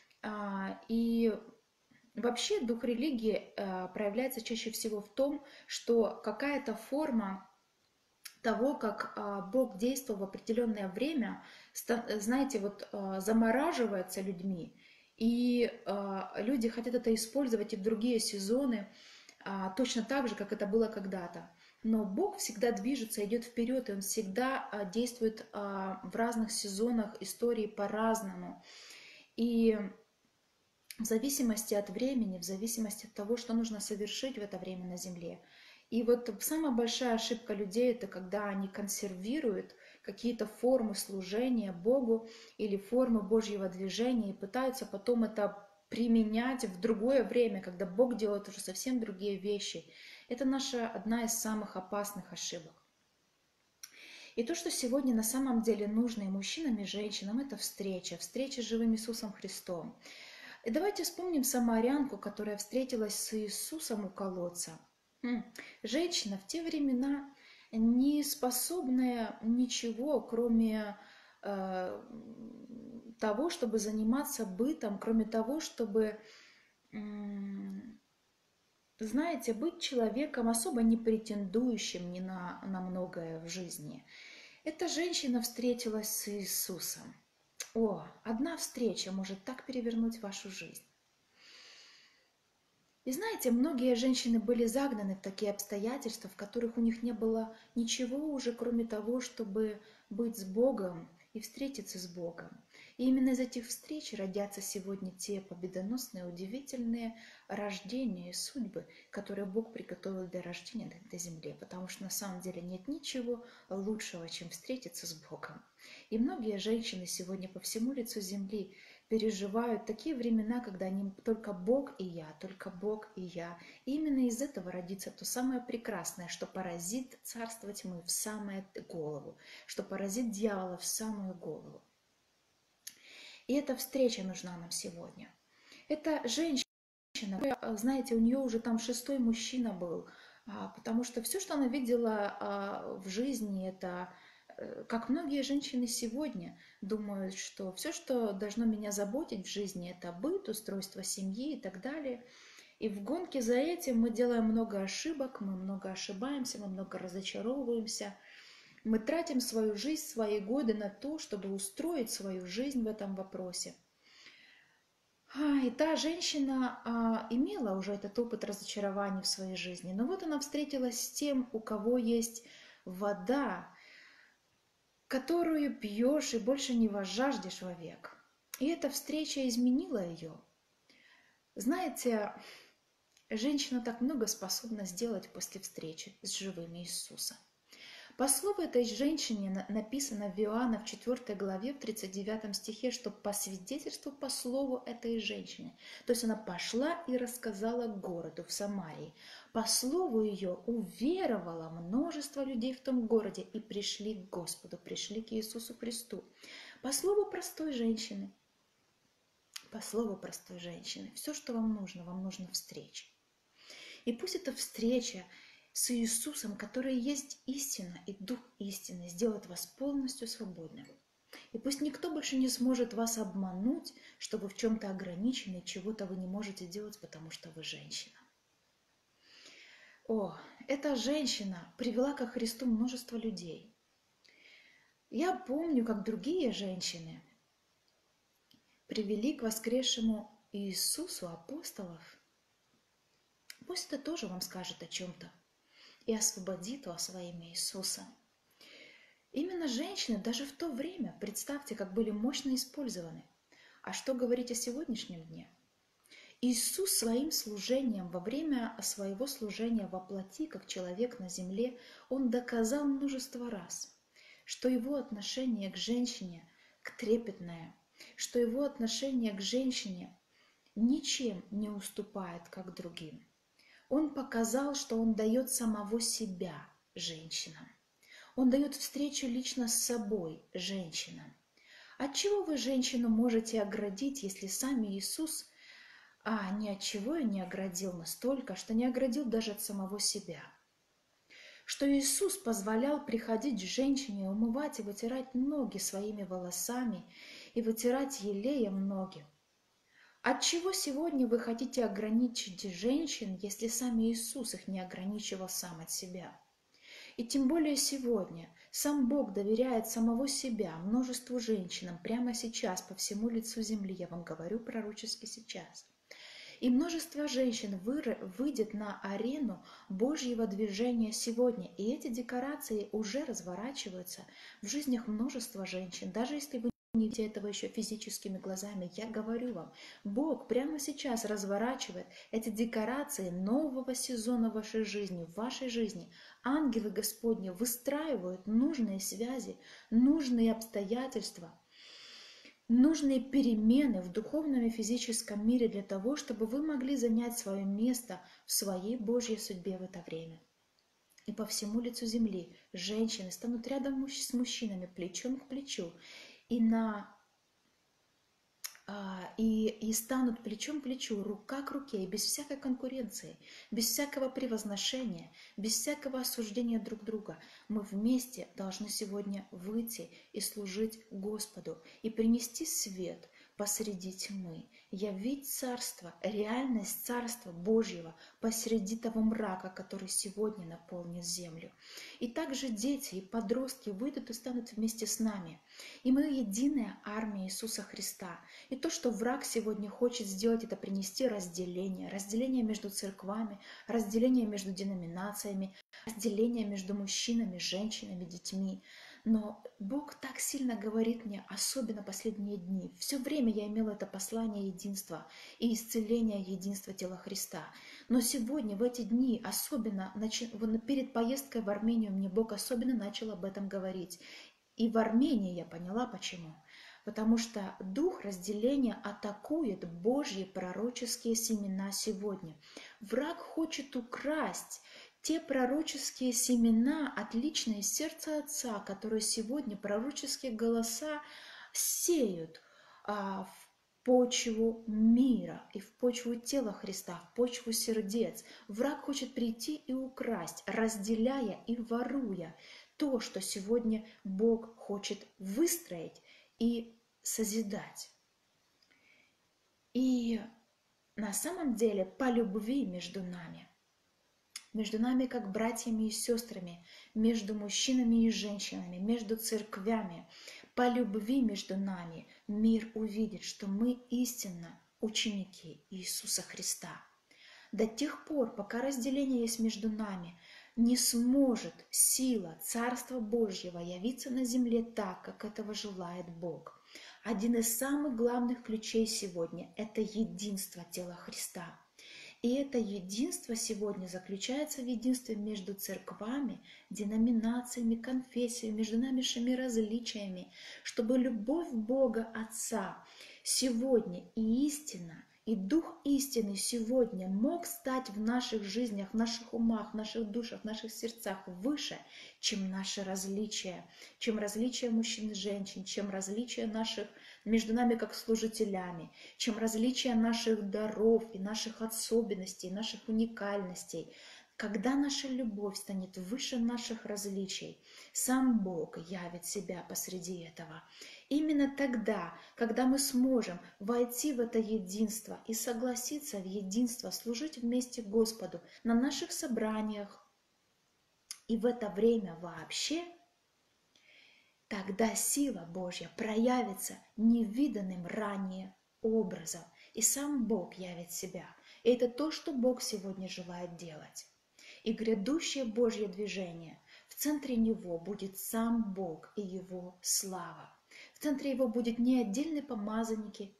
И вообще дух религии проявляется чаще всего в том, что какая-то форма того, как Бог действовал в определенное время, знаете, замораживается людьми, и люди хотят это использовать и в другие сезоны, точно так же, как это было когда-то. Но Бог всегда движется, идет вперед, и Он всегда действует в разных сезонах истории по-разному. И в зависимости от времени, в зависимости от того, что нужно совершить в это время на земле. И вот самая большая ошибка людей – это когда они консервируют какие-то формы служения Богу или формы Божьего движения и пытаются потом это применять в другое время, когда Бог делает уже совсем другие вещи. Это одна из самых опасных ошибок. И то, что сегодня на самом деле нужно и мужчинам, и женщинам, это встреча с живым Иисусом Христом. И давайте вспомним самарянку, которая встретилась с Иисусом у колодца. Женщина в те времена не способная ничего, кроме того, чтобы заниматься бытом, кроме того, чтобы, знаете, быть человеком, особо не претендующим ни на многое в жизни. Эта женщина встретилась с Иисусом. О, одна встреча может так перевернуть вашу жизнь. И знаете, многие женщины были загнаны в такие обстоятельства, в которых у них не было ничего уже, кроме того, чтобы быть с Богом и встретиться с Богом. И именно из этих встреч родятся сегодня те победоносные, удивительные рождения и судьбы, которые Бог приготовил для рождения на этой земле. Потому что на самом деле нет ничего лучшего, чем встретиться с Богом. И многие женщины сегодня по всему лицу земли переживают такие времена, когда они только Бог и я, только Бог и я. И именно из этого родится то самое прекрасное, что поразит царство тьмы в самую голову, что поразит дьявола в самую голову. И эта встреча нужна нам сегодня. Это женщина, знаете, у нее уже там 6-й мужчина был, потому что все, что она видела в жизни, это, как многие женщины сегодня думают, что все, что должно меня заботить в жизни, это быт, устройство семьи и так далее. И в гонке за этим мы делаем много ошибок, мы много ошибаемся, мы много разочаровываемся. Мы тратим свою жизнь, свои годы на то, чтобы устроить свою жизнь в этом вопросе. И та женщина имела уже этот опыт разочарований в своей жизни. Но вот она встретилась с тем, у кого есть вода, которую пьешь и больше не возжаждешь вовек. И эта встреча изменила ее. Знаете, женщина так много способна сделать после встречи с живым Иисусом. По слову этой женщине написано в Иоанна в 4 главе, в 39 стихе, что по свидетельству, по слову этой женщины. То есть она пошла и рассказала городу в Самарии. По слову ее уверовало множество людей в том городе и пришли к Господу, пришли к Иисусу Христу. По слову простой женщины. По слову простой женщины. Все, что вам нужно встреча. И пусть эта встреча с Иисусом, который есть истина и Дух истины, сделает вас полностью свободным. И пусть никто больше не сможет вас обмануть, что вы в чем-то ограничены, чего-то вы не можете делать, потому что вы женщина. Эта женщина привела ко Христу множество людей. Я помню, как другие женщины привели к воскресшему Иисусу апостолов. Пусть это тоже вам скажет о чем-то и освободит вас во имя Иисуса. Именно женщины даже в то время, представьте, как были мощно использованы. А что говорить о сегодняшнем дне? Иисус своим служением, во время своего служения во плоти, как человек на земле, Он доказал множество раз, что Его отношение к женщине трепетное, что Его отношение к женщине ничем не уступает, как другим. Он показал, что Он дает самого себя женщинам. Он дает встречу лично с собой женщинам. От чего вы женщину можете оградить, если сами Иисус ни от чего и не оградил настолько, что не оградил даже от самого себя? Что Иисус позволял приходить женщине, умывать и вытирать ноги своими волосами и вытирать елеем ноги. От чего сегодня вы хотите ограничить женщин, если сами Иисус их не ограничивал сам от себя? И тем более сегодня сам Бог доверяет самого себя множеству женщинам прямо сейчас по всему лицу земли, я вам говорю пророчески сейчас. И множество женщин выйдет на арену Божьего движения сегодня. И эти декорации уже разворачиваются в жизнях множества женщин, даже если вы не видите этого еще физическими глазами. Я говорю вам, Бог прямо сейчас разворачивает эти декорации нового сезона в вашей жизни, Ангелы Господни выстраивают нужные связи, нужные обстоятельства, нужные перемены в духовном и физическом мире для того, чтобы вы могли занять свое место в своей Божьей судьбе в это время. И по всему лицу земли женщины станут рядом с мужчинами, плечом к плечу. И на и станут плечом к плечу, рука к руке, без всякой конкуренции, без всякого превозношения, без всякого осуждения друг друга. Мы вместе должны сегодня выйти и служить Господу и принести свет посреди тьмы, явить Царство, реальность Царства Божьего посреди того мрака, который сегодня наполнит землю. И также дети и подростки выйдут и станут вместе с нами. И мы единая армия Иисуса Христа. И то, что враг сегодня хочет сделать, это принести разделение между церквами, разделение между деноминациями, разделение между мужчинами, женщинами, детьми. Но Бог так сильно говорит мне, особенно последние дни. Все время я имела это послание единства и исцеления единства тела Христа. Но сегодня, в эти дни, особенно перед поездкой в Армению, мне Бог особенно начал об этом говорить. И в Армении я поняла, почему. Потому что дух разделения атакует Божьи пророческие семена сегодня. Враг хочет украсть те пророческие семена, отличные из сердца Отца, которые сегодня пророческие голоса сеют в почву мира и в почву тела Христа, в почву сердец. Враг хочет прийти и украсть, разделяя и воруя то, что сегодня Бог хочет выстроить и созидать. И на самом деле по любви между нами как братьями и сестрами, между мужчинами и женщинами, между церквями, по любви между нами мир увидит, что мы истинно ученики Иисуса Христа. До тех пор, пока разделение есть между нами, не сможет сила Царства Божьего явиться на земле так, как этого желает Бог. Один из самых главных ключей сегодня – это единство тела Христа. И это единство сегодня заключается в единстве между церквами, деноминациями, конфессиями, между нашими различиями, чтобы любовь Бога Отца сегодня и истина, и Дух истины сегодня мог стать в наших жизнях, в наших умах, в наших душах, в наших сердцах выше, чем наши различия, чем различия мужчин и женщин, чем различия наших между нами как служителями, чем различия наших даров и наших особенностей, наших уникальностей. Когда наша любовь станет выше наших различий, сам Бог явит себя посреди этого. Именно тогда, когда мы сможем войти в это единство и согласиться в единство, служить вместе Господу на наших собраниях и в это время вообще, тогда сила Божья проявится невиданным ранее образом, и сам Бог явит себя. И это то, что Бог сегодня желает делать. И грядущее Божье движение, в центре него будет сам Бог и его слава. В центре его будет не отдельные помазанники,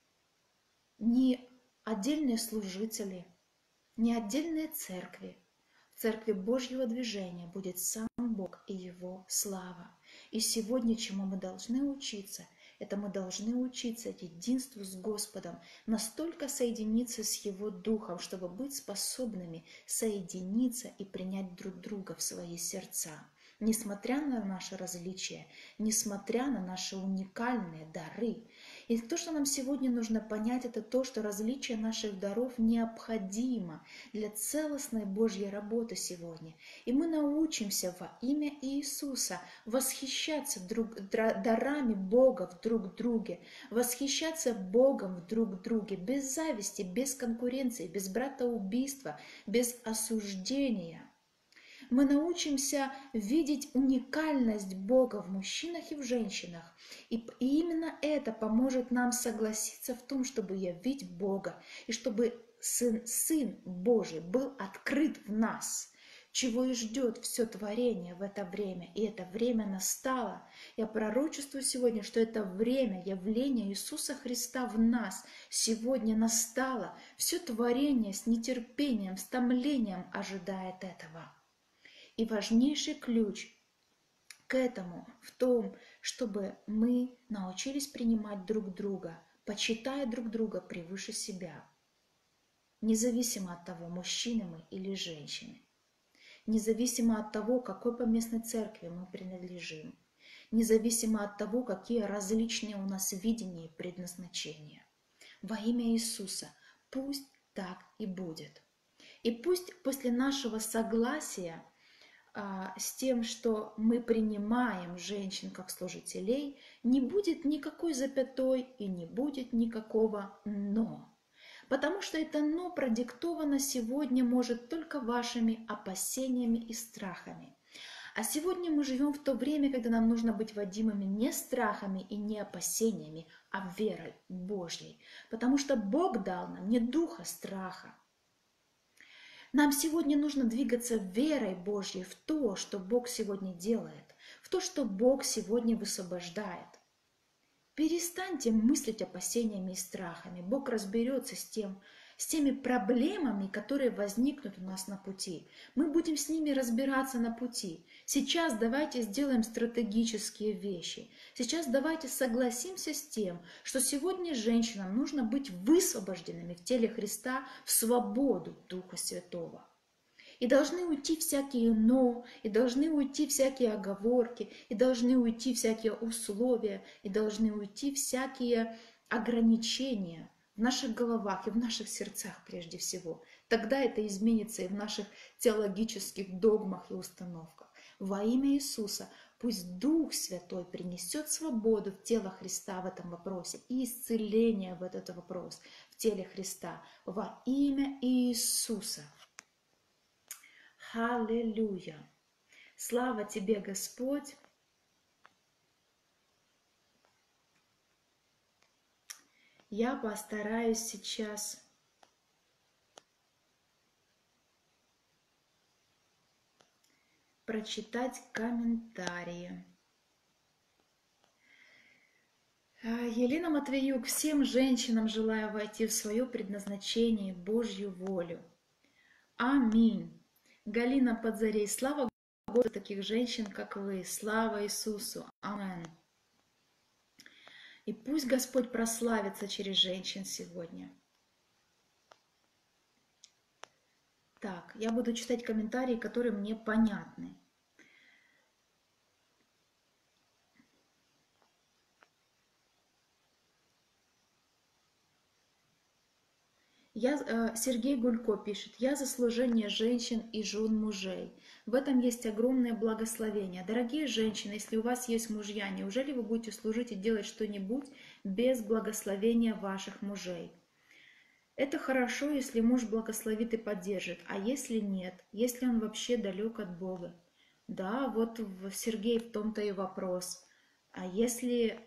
не отдельные служители, не отдельные церкви. В церкви Божьего движения будет сам Бог и его слава. И сегодня, чему мы должны учиться, это мы должны учиться единству с Господом, настолько соединиться с Его Духом, чтобы быть способными соединиться и принять друг друга в свои сердца. Несмотря на наши различия, несмотря на наши уникальные дары. И то, что нам сегодня нужно понять, это то, что различие наших даров необходимо для целостной Божьей работы сегодня. И мы научимся во имя Иисуса восхищаться дарами Бога в друг друге, восхищаться Богом в друг друге, без зависти, без конкуренции, без братоубийства, без осуждения. Мы научимся видеть уникальность Бога в мужчинах и в женщинах. И именно это поможет нам согласиться в том, чтобы явить Бога, и чтобы Сын Божий был открыт в нас, чего и ждет все творение в это время. И это время настало. Я пророчествую сегодня, что это время явления Иисуса Христа в нас сегодня настало. Все творение с нетерпением, с томлением ожидает этого. И важнейший ключ к этому в том, чтобы мы научились принимать друг друга, почитая друг друга превыше себя, независимо от того, мужчины мы или женщины, независимо от того, какой поместной церкви мы принадлежим, независимо от того, какие различные у нас видения и предназначения. Во имя Иисуса пусть так и будет. И пусть после нашего согласия с тем, что мы принимаем женщин как служителей, не будет никакой запятой и не будет никакого «но». Потому что это «но» продиктовано сегодня может только вашими опасениями и страхами. А сегодня мы живем в то время, когда нам нужно быть водимыми не страхами и не опасениями, а верой Божьей. Потому что Бог дал нам не духа страха. Нам сегодня нужно двигаться верой Божьей в то, что Бог сегодня делает, в то, что Бог сегодня высвобождает. Перестаньте мыслить опасениями и страхами. Бог разберется с теми проблемами, которые возникнут у нас на пути. Мы будем с ними разбираться на пути. Сейчас давайте сделаем стратегические вещи. Сейчас давайте согласимся с тем, что сегодня женщинам нужно быть высвобожденными в теле Христа в свободу Духа Святого. И должны уйти всякие «но», и должны уйти всякие оговорки, и должны уйти всякие условия, и должны уйти всякие ограничения в наших головах и в наших сердцах прежде всего. Тогда это изменится и в наших теологических догмах и установках. Во имя Иисуса пусть Дух Святой принесет свободу в тело Христа в этом вопросе и исцеление в этот вопрос в теле Христа. Во имя Иисуса. Аллилуйя! Слава Тебе, Господь! Я постараюсь сейчас прочитать комментарии. Елена Матвеюк, всем женщинам желаю войти в свое предназначение, Божью волю. Аминь. Галина Подзарей, слава Господу таких женщин, как вы. Слава Иисусу. Аминь. И пусть Господь прославится через женщин сегодня. Так, я буду читать комментарии, которые мне понятны. Сергей Гулько пишет: «Я за служение женщин и жен мужей. В этом есть огромное благословение. Дорогие женщины, если у вас есть мужья, неужели вы будете служить и делать что-нибудь без благословения ваших мужей? Это хорошо, если муж благословит и поддержит, а если нет, если он вообще далек от Бога?» Да, вот, Сергей, в том-то и вопрос. А если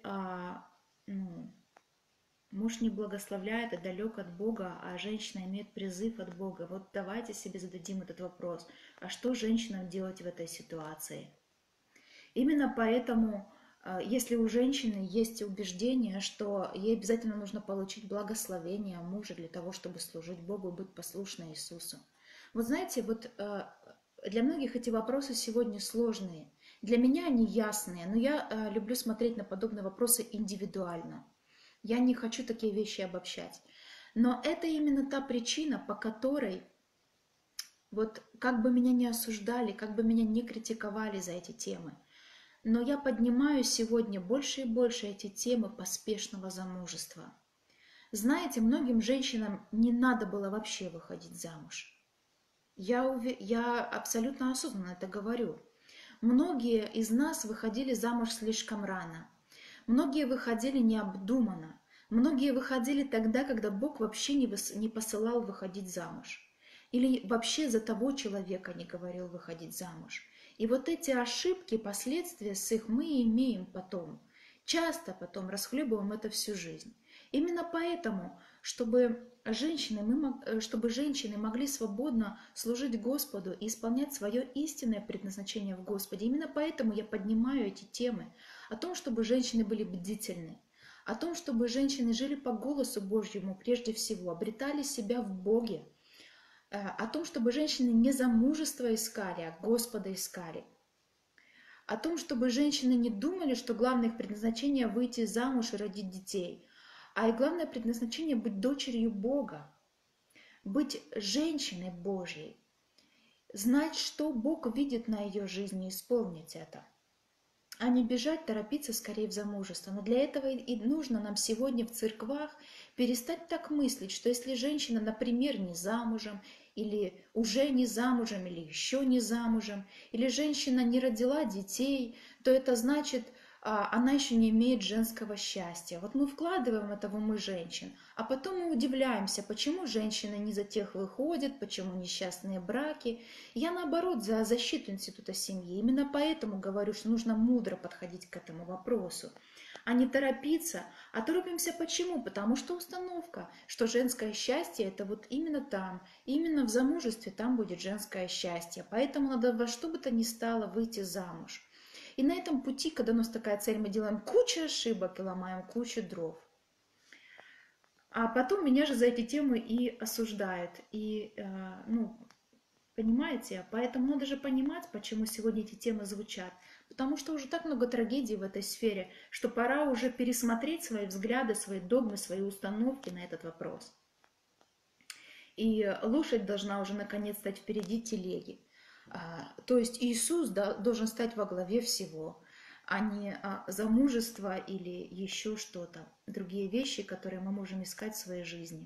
муж не благословляет и далек от Бога, а женщина имеет призыв от Бога? Вот давайте себе зададим этот вопрос. А что женщинам делать в этой ситуации? Именно поэтому, если у женщины есть убеждение, что ей обязательно нужно получить благословение мужа для того, чтобы служить Богу и быть послушной Иисусу. Вот знаете, вот для многих эти вопросы сегодня сложные. Для меня они ясные, но я люблю смотреть на подобные вопросы индивидуально. Я не хочу такие вещи обобщать. Но это именно та причина, по которой, вот как бы меня не осуждали, как бы меня не критиковали за эти темы, но я поднимаю сегодня больше и больше эти темы поспешного замужества. Знаете, многим женщинам не надо было вообще выходить замуж. Я абсолютно осознанно это говорю. Многие из нас выходили замуж слишком рано. Многие выходили необдуманно. Многие выходили тогда, когда Бог вообще не посылал выходить замуж. Или вообще за того человека не говорил выходить замуж. И вот эти ошибки, последствия с их мы имеем потом. Часто потом расхлебываем это всю жизнь. Именно поэтому, чтобы женщины могли свободно служить Господу и исполнять свое истинное предназначение в Господе, именно поэтому я поднимаю эти темы о том, чтобы женщины были бдительны, о том, чтобы женщины жили по голосу Божьему прежде всего, обретали себя в Боге, о том, чтобы женщины не замужество искали, а Господа искали, о том, чтобы женщины не думали, что главное их предназначение выйти замуж и родить детей, а и главное предназначение быть дочерью Бога, быть женщиной Божьей, знать, что Бог видит на ее жизни, и исполнить это. а не бежать, торопиться скорее в замужество. Но для этого и нужно нам сегодня в церквах перестать так мыслить, что если женщина, например, не замужем, или уже не замужем, или еще не замужем, или женщина не родила детей, то это значит, она еще не имеет женского счастья. Вот мы вкладываем это в умы женщин, а потом мы удивляемся, почему женщины не за тех выходят, почему несчастные браки. Я наоборот за защиту института семьи. Именно поэтому говорю, что нужно мудро подходить к этому вопросу, а не торопиться. А торопимся почему? Потому что установка, что женское счастье это вот именно там, именно в замужестве там будет женское счастье. Поэтому надо во что бы то ни стало выйти замуж. И на этом пути, когда у нас такая цель, мы делаем кучу ошибок и ломаем кучу дров. А потом меня же за эти темы и осуждают. И, понимаете? Поэтому надо же понимать, почему сегодня эти темы звучат. Потому что уже так много трагедий в этой сфере, что пора уже пересмотреть свои взгляды, свои догмы, свои установки на этот вопрос. И лошадь должна уже наконец стать впереди телеги. То есть Иисус должен стать во главе всего, а не замужество или еще что-то, другие вещи, которые мы можем искать в своей жизни.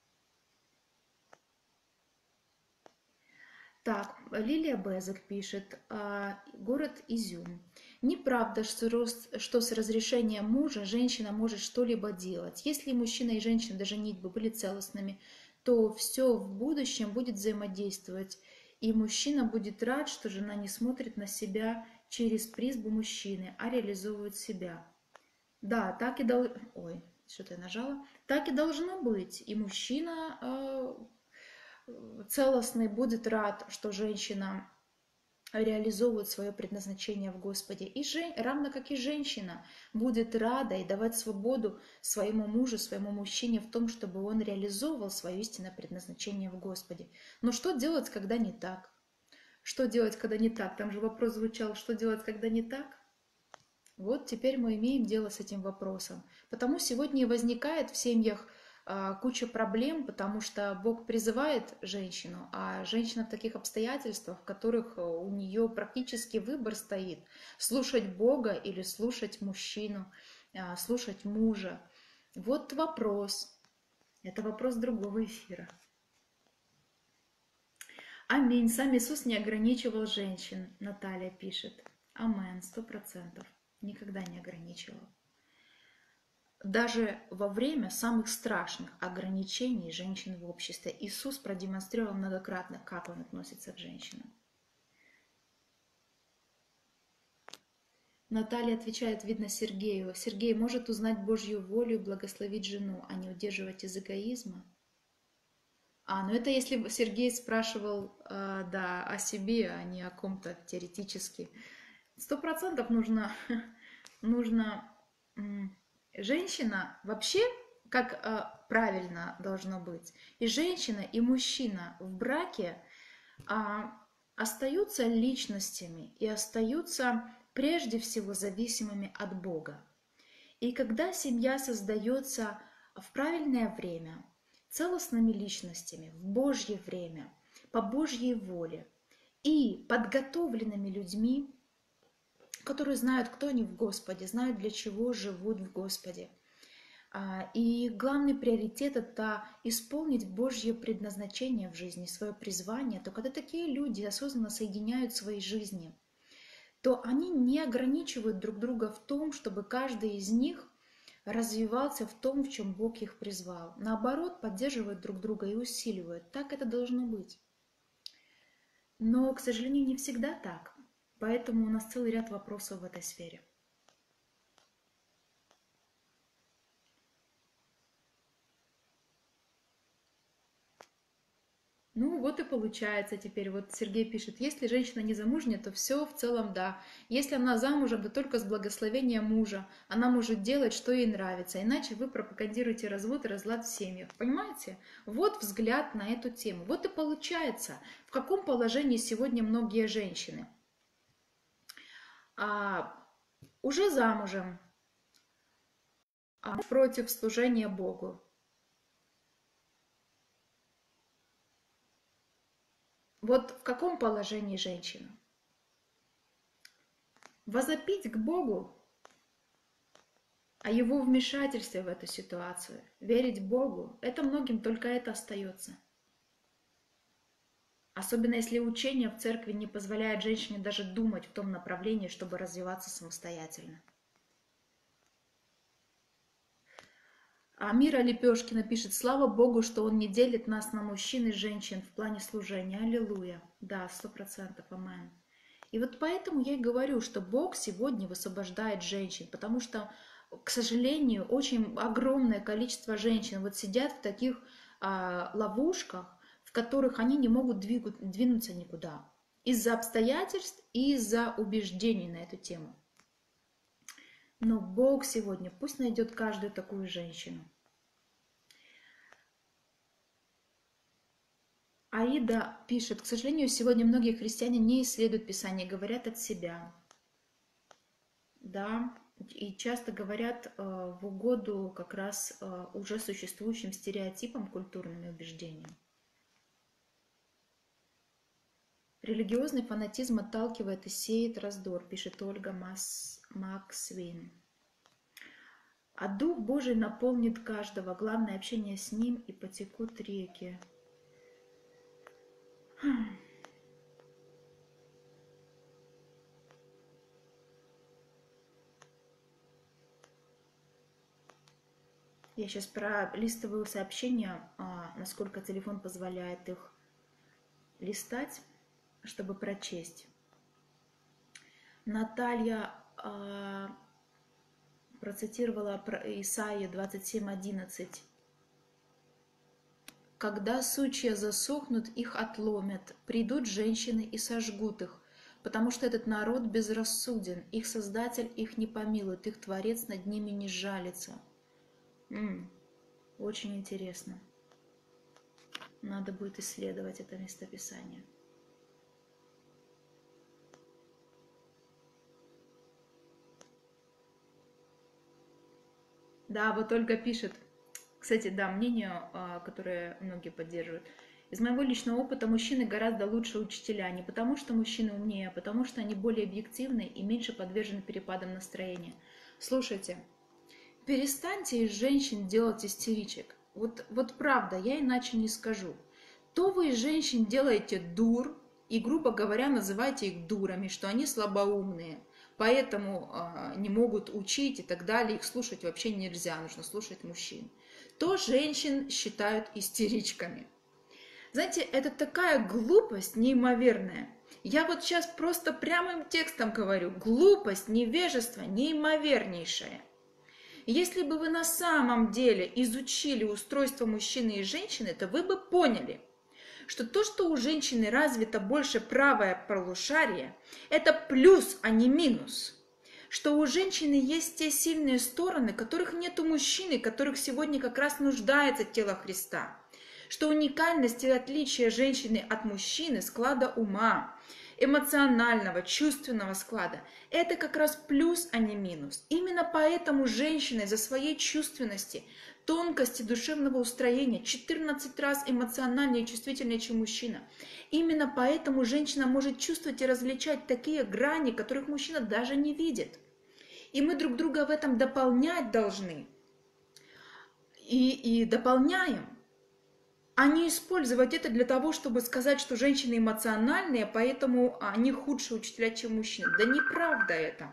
Так, Лилия Безек пишет, город Изюм. Неправда, что с разрешения мужа женщина может что-либо делать. Если мужчина и женщина до женитьбы были целостными, то все в будущем будет взаимодействовать. И мужчина будет рад, что жена не смотрит на себя через призму мужчины, а реализовывает себя. Да, так и должно... Ой, что-то я нажала. Так и должно быть. И мужчина целостный будет рад, что женщина реализовывает свое предназначение в Господе. И равно как и женщина будет рада и давать свободу своему мужу, своему мужчине в том, чтобы он реализовывал свое истинное предназначение в Господе. Но что делать, когда не так? Что делать, когда не так? Там же вопрос звучал, что делать, когда не так? Вот теперь мы имеем дело с этим вопросом. Потому сегодня и возникает в семьях куча проблем, потому что Бог призывает женщину, а женщина в таких обстоятельствах, в которых у нее практически выбор стоит, слушать Бога или слушать мужчину, слушать мужа. Вот вопрос. Это вопрос другого эфира. Аминь. Сам Иисус не ограничивал женщин, Наталья пишет. Амен, 100%. Никогда не ограничивал. Даже во время самых страшных ограничений женщин в обществе Иисус продемонстрировал многократно, как Он относится к женщинам. Наталья отвечает, видно, Сергею. Сергей может узнать Божью волю и благословить жену, а не удерживать из эгоизма? Ну это если бы Сергей спрашивал, да, о себе, а не о ком-то теоретически. 100% нужно женщина вообще, как правильно должно быть, и женщина, и мужчина в браке остаются личностями и остаются прежде всего зависимыми от Бога. И когда семья создается в правильное время, целостными личностями, в Божье время, по Божьей воле и подготовленными людьми, которые знают, кто они в Господе, знают, для чего живут в Господе. И главный приоритет – это исполнить Божье предназначение в жизни, свое призвание. То когда такие люди осознанно соединяют свои жизни, то они не ограничивают друг друга в том, чтобы каждый из них развивался в том, в чем Бог их призвал. Наоборот, поддерживают друг друга и усиливают. Так это должно быть. Но, к сожалению, не всегда так. Поэтому у нас целый ряд вопросов в этой сфере. Ну вот и получается теперь. Вот Сергей пишет, если женщина не замужняя, то все в целом да. Если она замужем, то только с благословения мужа. Она может делать, что ей нравится. Иначе вы пропагандируете развод и разлад в семьях. Понимаете? Вот взгляд на эту тему. Вот и получается, в каком положении сегодня многие женщины. Уже замужем, против служения Богу. Вот в каком положении женщина? возопить к Богу о Его вмешательстве в эту ситуацию, верить Богу. Это многим только это остается. Особенно если учение в церкви не позволяет женщине даже думать в том направлении, чтобы развиваться самостоятельно. А Мира Лепешкина пишет: слава Богу, что Он не делит нас на мужчин и женщин в плане служения. Аллилуйя. Да, 100%. Амен. И вот поэтому я и говорю, что Бог сегодня высвобождает женщин, потому что, к сожалению, очень огромное количество женщин вот сидят в таких ловушках, в которых они не могут двинуться никуда. Из-за обстоятельств и из-за убеждений на эту тему. Но Бог сегодня пусть найдет каждую такую женщину. Аида пишет: к сожалению, сегодня многие христиане не исследуют Писание, говорят от себя. Да, и часто говорят в угоду как раз уже существующим стереотипам, культурным и убеждениям. Религиозный фанатизм отталкивает и сеет раздор, пишет Ольга Максвин. А Дух Божий наполнит каждого. Главное общение с Ним, и потекут реки. Я сейчас пролистываю сообщения, насколько телефон позволяет их листать, чтобы прочесть. Наталья процитировала про Исаию 27:11. «Когда сучья засохнут, их отломят, придут женщины и сожгут их, потому что этот народ безрассуден, их Создатель их не помилует, их Творец над ними не жалится». Очень интересно. Надо будет исследовать это местописание. Да, вот Ольга пишет, кстати, да, мнение, которое многие поддерживают. Из моего личного опыта мужчины гораздо лучше учителя. Не потому, что мужчины умнее, а потому, что они более объективны и меньше подвержены перепадам настроения. Слушайте, перестаньте из женщин делать истеричек. Вот правда, я иначе не скажу. То вы из женщин делаете дур и, грубо говоря, называете их дурами, что они слабоумные, поэтому не могут учить и так далее, их слушать вообще нельзя, нужно слушать мужчин. То женщин считают истеричками. Знаете, это такая глупость неимоверная. Я вот сейчас просто прямым текстом говорю, глупость, невежество неимовернейшее. Если бы вы на самом деле изучили устройство мужчины и женщины, то вы бы поняли, что то, что у женщины развито больше правое полушарие, это плюс, а не минус. Что у женщины есть те сильные стороны, которых нет у мужчины, которых сегодня как раз нуждается тело Христа. Что уникальность и отличие женщины от мужчины, склада ума, эмоционального, чувственного склада, это как раз плюс, а не минус. Именно поэтому женщина из-за своей чувственности, тонкости душевного устроения 14 раз эмоциональнее и чувствительнее, чем мужчина. Именно поэтому женщина может чувствовать и различать такие грани, которых мужчина даже не видит. И мы друг друга в этом дополнять должны. И дополняем. А не использовать это для того, чтобы сказать, что женщины эмоциональные, поэтому они худшие учителя, чем мужчины. Да неправда это.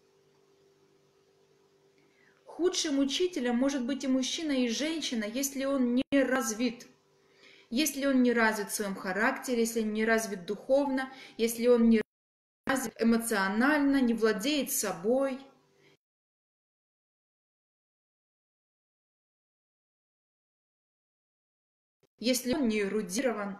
Худшим учителем может быть и мужчина, и женщина, если он не развит. Если он не развит в своем характере, если он не развит духовно, если он не развит эмоционально, не владеет собой. Если он не эрудирован.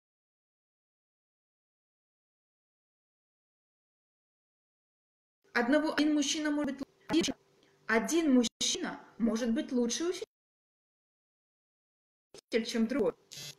Один мужчина может быть лучше. Один мужчина может быть лучше учитель, чем другой.